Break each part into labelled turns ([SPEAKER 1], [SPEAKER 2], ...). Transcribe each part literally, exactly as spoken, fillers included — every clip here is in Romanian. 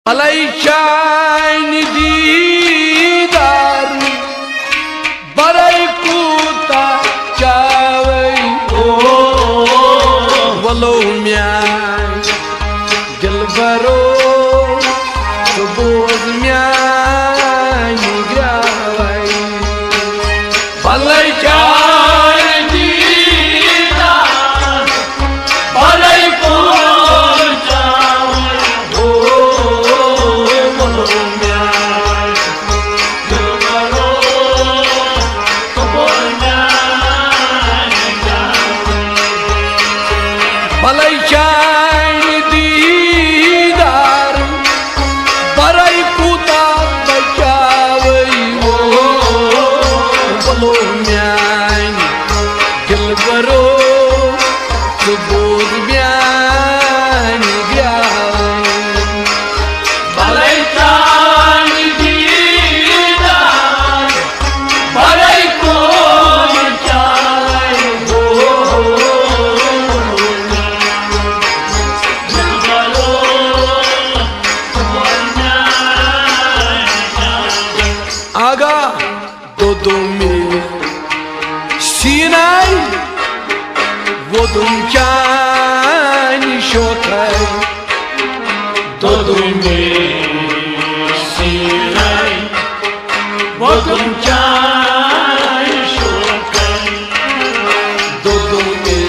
[SPEAKER 1] Alayşan didar baray kuta çavay walo myan dilbaro suboz myan gravay alayşan didar baray kuta Alayşan didar baray kuta bachaway walo myan dilbaro subod myan gravay alayşan didar baray kuta Aga dodumi Sinai vodum chani shokai dodumi Sinai vodum chani shokai dodumi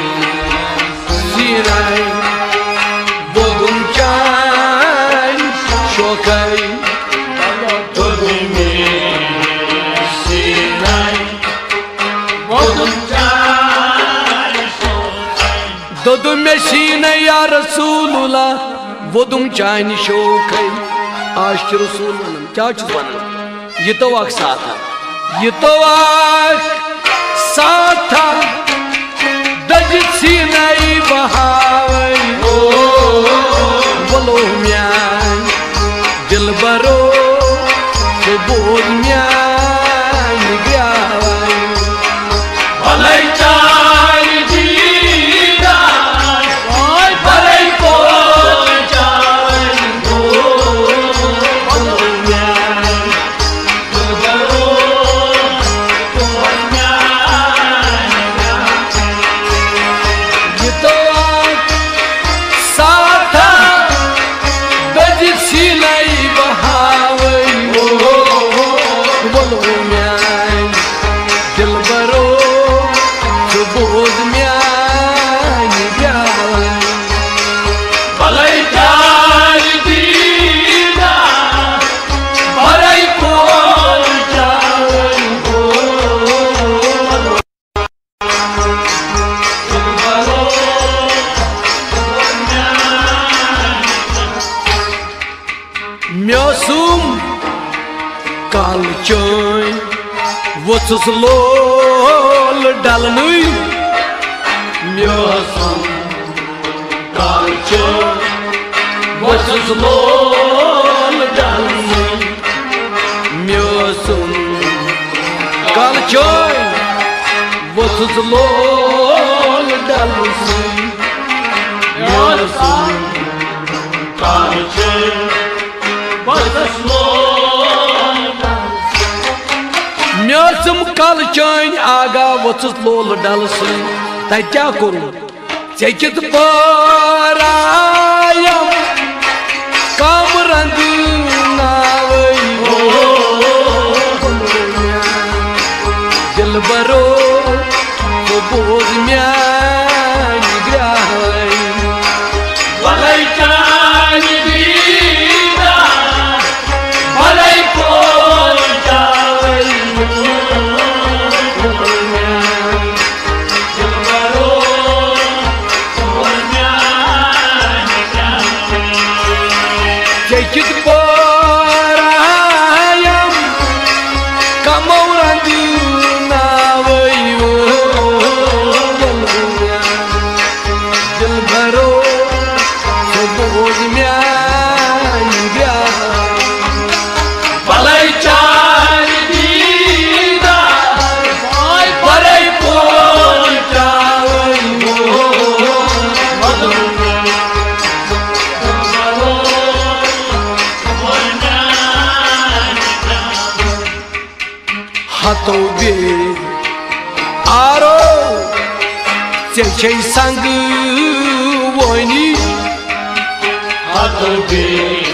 [SPEAKER 1] Sinai vodum chani shokai Dodum meşine ya Resulullah vodum çayni şokay Aşk Resulullah'ım kya çiz bana Yitavak satha Yitavak satha Dajit sinai bahavay Valo myan Dilbaro Subod myan Gravay Alayşan Mjösum kalchoy Votus lol dalnuy Mjösum kalchoy Votus lol dalnuy Mjösum kalchoy Votus lol dalnuy Mjösum kalchoy Mjösum kalchoyn aga votus lol dalsın Tay kya korum Çekit parayam Kamrandı navay Dilbaro Subod myan gravay Alayşan didar baray kuta Çekit parayam Kamrandı navay Dilbaro Subod myan gravay Alayşan didar baray kuta हाथों बे आरो चेचे संग वनी हाथों बे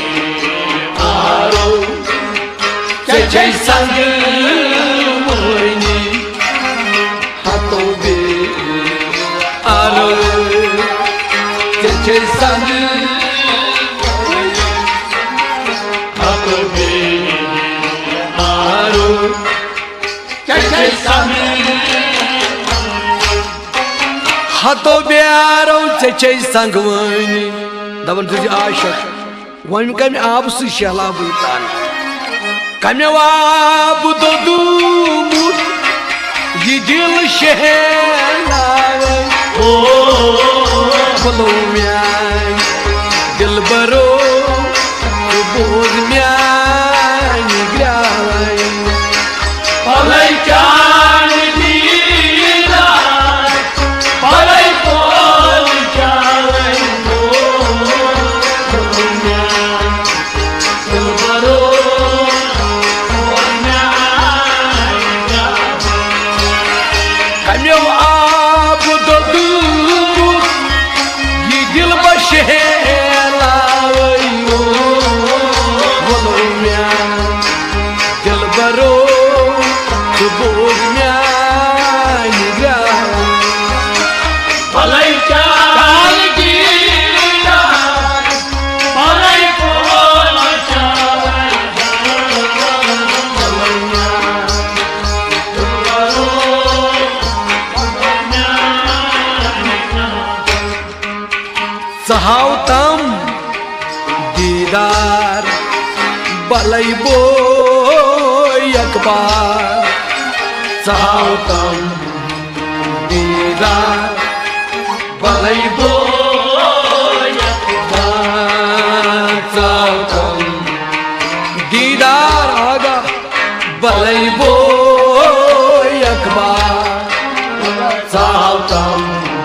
[SPEAKER 1] आरो चेचे संग वनी हाथों बे आरो चेचे संग हाथों बे आरो चेचे संग हाथों बेरो चेचे संग वनी दबन तुझे आशक वनी कम आब से शहला बुतान कम आब तो दूर ये दिल शहला ओ बोलो म्या दिल बरो बोझ म्या निगराई पलई चान दीदा पलई कोल चावे ओ म्या दिल बरो म्या कम्यो आप दो दूर ये दिल बशेला ओ बोलो म्या दिल बरो बोझ म्या निगराई पलई चाल दीदा पलई कोल चावे सहाव तम दीदार बलई बो अखबार सहाव तम दीदार बलई बो अखबार सहाव तम दीदार आगा बलई बो अखबार सहाव तम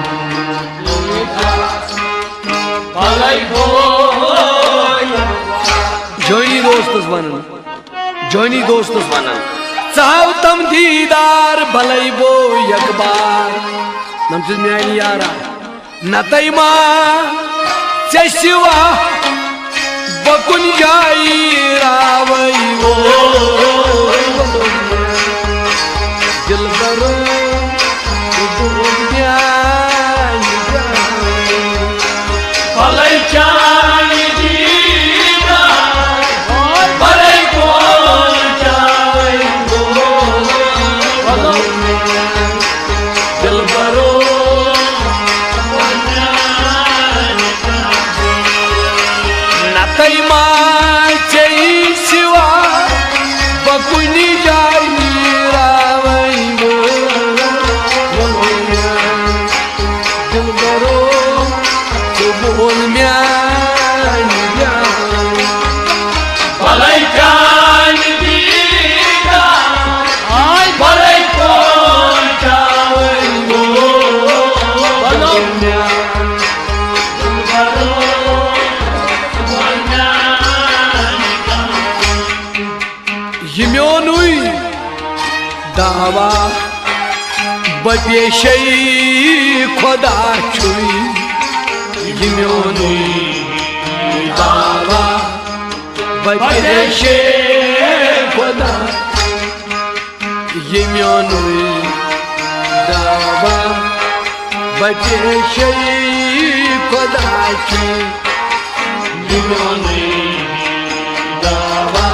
[SPEAKER 1] जोनी दोस्तस वनन जोनी दोस्तस वनन चाव तम दीदार भलई बो यकबार नमस्ते म्यानी यारा नतई मा चशिवा बकुन जाई रावई वो दिल बरो भलई चान दीदा भलई कोल चावे दिल बरो नतई मा चई शिवा बकुनी जाई रावई दिल बरो बोल म्या भलई चान दीदा भलई कोल चावे बोलो म्या ये म्योनुई दावा बपेशई खुदा छुई यम्योनुई दावा बपेशे खुदा यम्योनुई दावा बपेशे खुदा छुई यम्योनुई दावा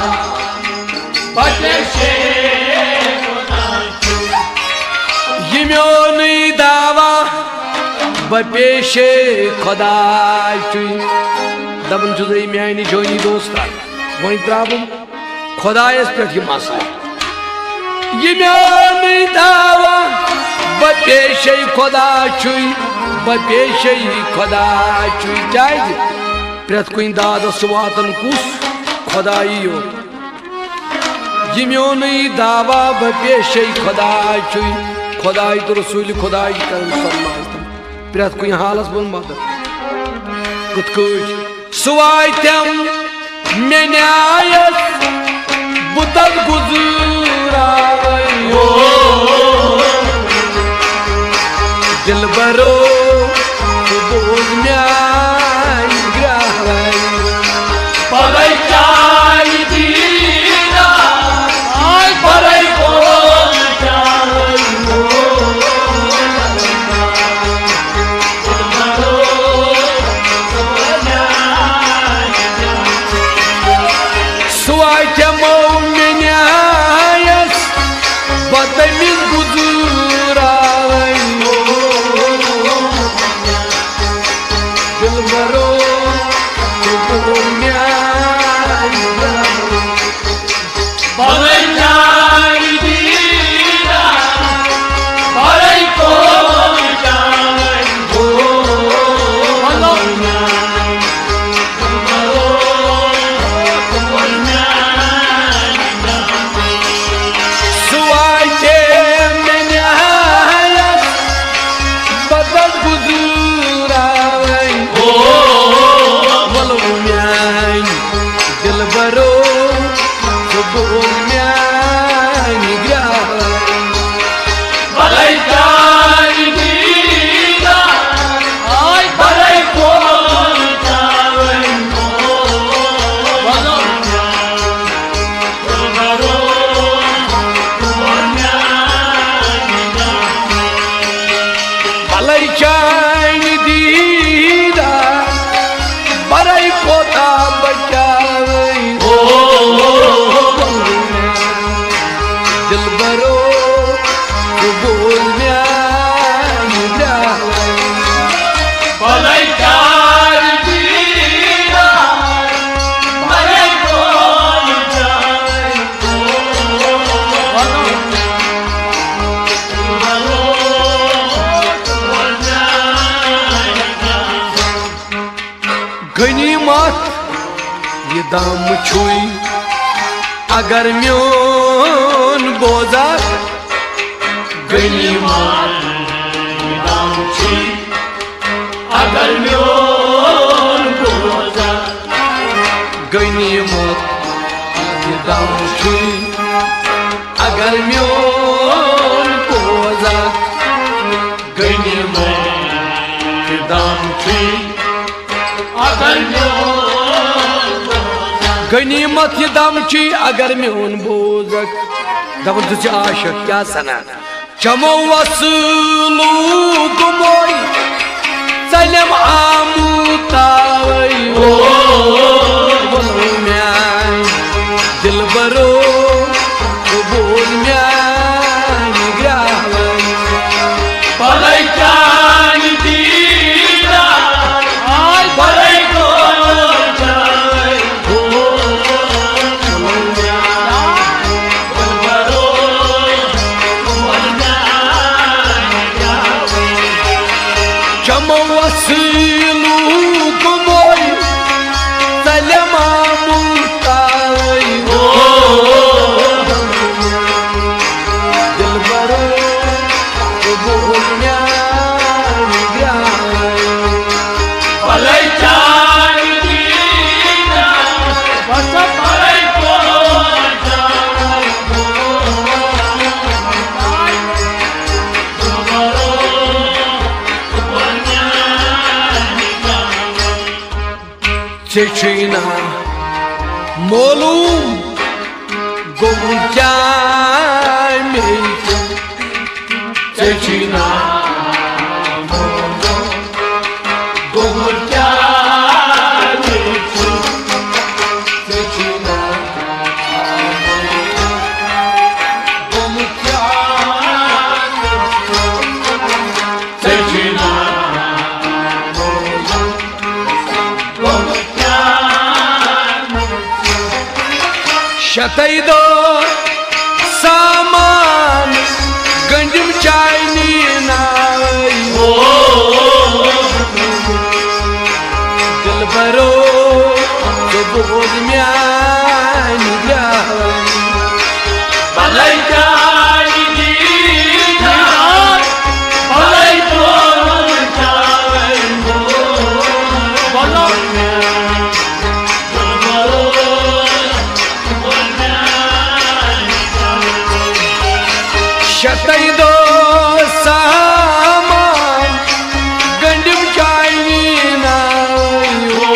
[SPEAKER 1] बपेशे खुदा छुई यम्योनुई दावा बपेशे खुदा छुई दबन जुदई म्यानी जोनी दोस्ता वही त्राबुम खुदायस पे मसला ये म्यानी दावा बपेशे खुदा छुई बपेशे खुदा छुई जायज प्रत कुन दादस वातन कुस खुदाई यो ये म्योनुई दावा बपेशे खुदा छुई खुदाई तो रसूल खुदाई कर सल्लल्लाहु प्रत कुन हालस बन मदद कुत सुवायतम मे न्यायस बुतक गुजरायो dilbaro tu bol miani grava
[SPEAKER 2] balai kani dida ay balai kol tawen mo balai dilbaro tu bol miani grava
[SPEAKER 1] balai kani dida barai kota bachave o dilbaro tu bol miani grava
[SPEAKER 2] balai kani dida balai kol tawen mo balai dilbaro tu bol miani grava
[SPEAKER 1] गनीमत ये दाम छुई अगर म्योन बोजा
[SPEAKER 2] गनीमत दाम छी अगर म्योन बोजा
[SPEAKER 1] गनीमत ये दाम छुई अगर म्योन बोजा
[SPEAKER 2] गनीमत दाम छी अगर म्योन बोजा
[SPEAKER 1] गनीमत ये दाम छी अगर म्योन बोजा दबन तुझे आशक क्या सना चमो वसूलू गुमोई सलम आमुतावई ओ बोलो म्याई दिलबरो तो बोल म्याई ग्रावई
[SPEAKER 2] balai kani dida ay balai kol tawen mo dilbaro tu bol miani grava
[SPEAKER 1] चमो वसूलू गुमोई सलम आमुतावई ओ दिलबरो तो बोल म्याई ग्रावई
[SPEAKER 2] balai kani dida balai kol tawen mo dilbaro tu bol miani grava
[SPEAKER 1] Çeçina molum gomcay meyte Çeçina molum gomcay meyte Çeçina gomcay
[SPEAKER 2] Çeçina
[SPEAKER 1] Şataydo saman gंजम चाइनी नाई
[SPEAKER 2] o
[SPEAKER 1] दिलबरो तो बोल म्यानी ग्रावई
[SPEAKER 2] balai kani dida balai kol tawen mo balai dilbaro tu bol miani grava
[SPEAKER 1] शतैदो सामान गंजम चाइनी नाई
[SPEAKER 2] o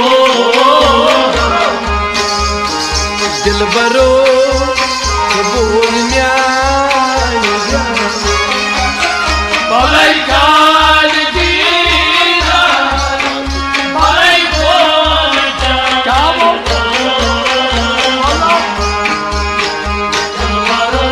[SPEAKER 1] दिलबरो तो बोल म्यानी ग्रावई
[SPEAKER 2] balai kani dida balai kol tawen dilbaro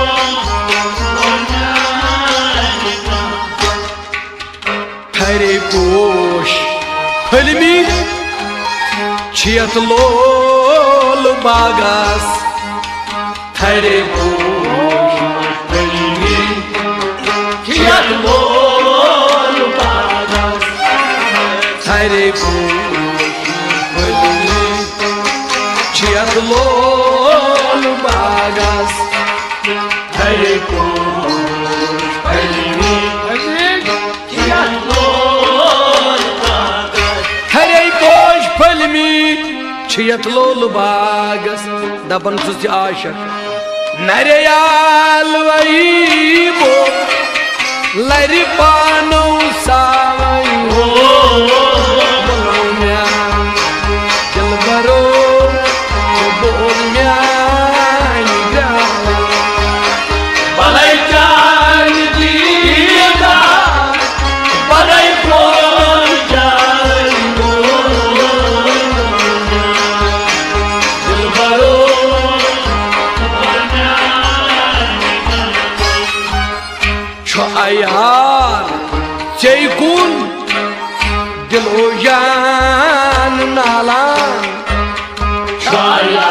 [SPEAKER 1] हरे पोश फलमी छियत लोल बागास हरे पोश फलमी
[SPEAKER 2] Kiyat lol bagas
[SPEAKER 1] हरे पोश फलमी छियत लोल बागास
[SPEAKER 2] hare kosh palmi kiyat lol bagas
[SPEAKER 1] हरे पोश फलमी यथ लोल बागस दपन सुच आशक नरियाल वही वो लरि पानो सावई हो बोलम्या जल भरो बोलम्या
[SPEAKER 2] भलाई चाल दीदा भलाई बोल जानो दिल भरो
[SPEAKER 1] यार चैकुन दिलो जान नाला
[SPEAKER 2] छाया